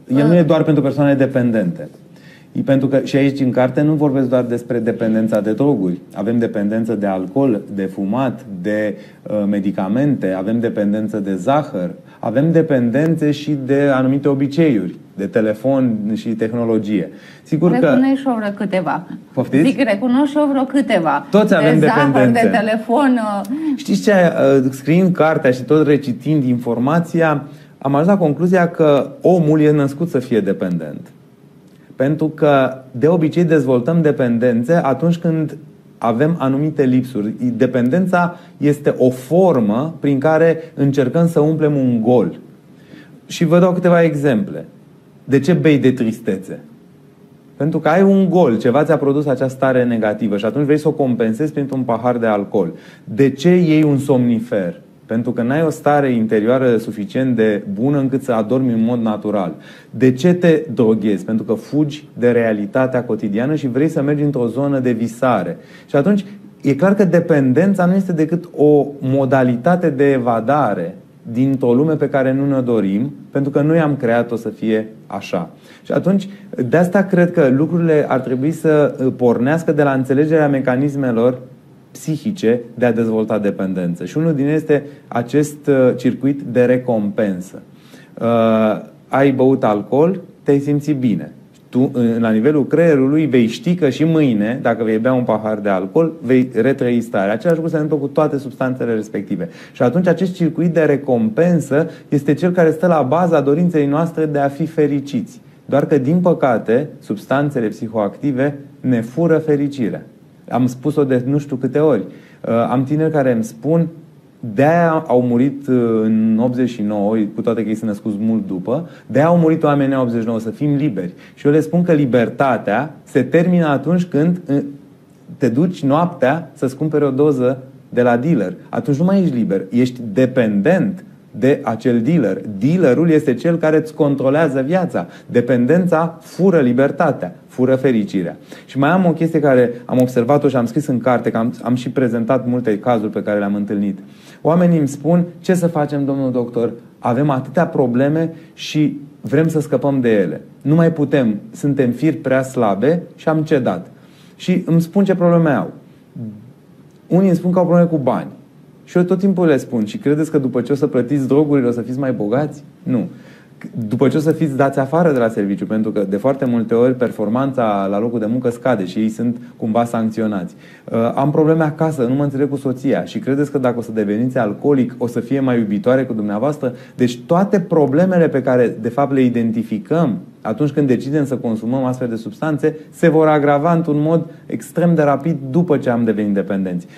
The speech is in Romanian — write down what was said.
El nu e doar pentru persoane dependente. Pentru că și aici în carte nu vorbesc doar despre dependența de droguri. Avem dependență de alcool, de fumat, de medicamente, avem dependență de zahăr, avem dependențe și de anumite obiceiuri, de telefon și tehnologie. Sigur recunoști și eu vreo câteva. Poftiți? Zic, recunoști și eu vreo câteva. Toți avem de zahăr, dependențe. de telefon. Știți ce? Scriind cartea și tot recitind informația, am ajuns la concluzia că omul e născut să fie dependent. Pentru că de obicei dezvoltăm dependențe atunci când avem anumite lipsuri. Dependența este o formă prin care încercăm să umplem un gol. Și vă dau câteva exemple. De ce bei de tristețe? Pentru că ai un gol, ceva ți-a produs această stare negativă și atunci vrei să o compensezi printr-un pahar de alcool. De ce iei un somnifer? Pentru că n-ai o stare interioară suficient de bună încât să adormi în mod natural. De ce te droghezi? Pentru că fugi de realitatea cotidiană și vrei să mergi într-o zonă de visare. Și atunci e clar că dependența nu este decât o modalitate de evadare dintr-o lume pe care nu ne dorim, pentru că noi am creat-o să fie așa. Și atunci, de asta cred că lucrurile ar trebui să pornească de la înțelegerea mecanismelor psihice de a dezvolta dependență. Și unul din ele este acest circuit de recompensă. Ai băut alcool, te-ai simțit bine. Tu, la nivelul creierului, vei ști că și mâine, dacă vei bea un pahar de alcool, vei retrăi starea. Același lucru se întâmplă cu toate substanțele respective. Și atunci acest circuit de recompensă este cel care stă la baza dorinței noastre de a fi fericiți. Doar că, din păcate, substanțele psihoactive ne fură fericirea. Am spus-o de nu știu câte ori. Am tineri care îmi spun de-aia au murit în 89, cu toate că ei se născut mult după, de-aia au murit oamenii în 89, să fim liberi. Și eu le spun că libertatea se termină atunci când te duci noaptea să-ți cumperi o doză de la dealer. Atunci nu mai ești liber, ești dependent de acel dealer. Dealerul este cel care îți controlează viața. Dependența fură libertatea, fură fericirea. Și mai am o chestie care am observat-o și am scris în carte, că am și prezentat multe cazuri pe care le-am întâlnit. Oamenii îmi spun, ce să facem, domnul doctor? Avem atâtea probleme și vrem să scăpăm de ele. Nu mai putem, suntem firi prea slabe și am cedat. Și îmi spun ce probleme au. Unii îmi spun că au probleme cu bani. Și eu tot timpul le spun, și credeți că după ce o să plătiți drogurile o să fiți mai bogați? Nu. După ce o să fiți dați afară de la serviciu, pentru că de foarte multe ori performanța la locul de muncă scade și ei sunt cumva sancționați. Am probleme acasă, nu mă înțeleg cu soția și credeți că dacă o să deveniți alcoolic o să fie mai iubitoare cu dumneavoastră? Deci toate problemele pe care de fapt le identificăm atunci când decidem să consumăm astfel de substanțe se vor agrava într-un mod extrem de rapid după ce am devenit dependenți.